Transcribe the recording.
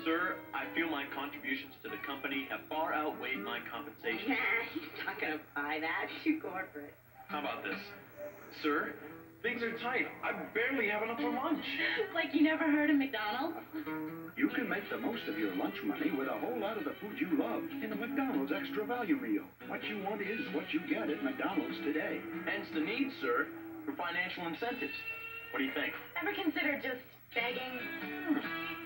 Sir, I feel my contributions to the company have far outweighed my compensation. Nah, he's not gonna buy that. Too corporate. How about this? Sir, things are tight. I barely have enough for lunch. Like you never heard of McDonald's? You can make the most of your lunch money with a whole lot of the food you love in a McDonald's extra value meal. What you want is what you get at McDonald's today. Hence the need, sir, for financial incentives. What do you think? Ever consider just begging?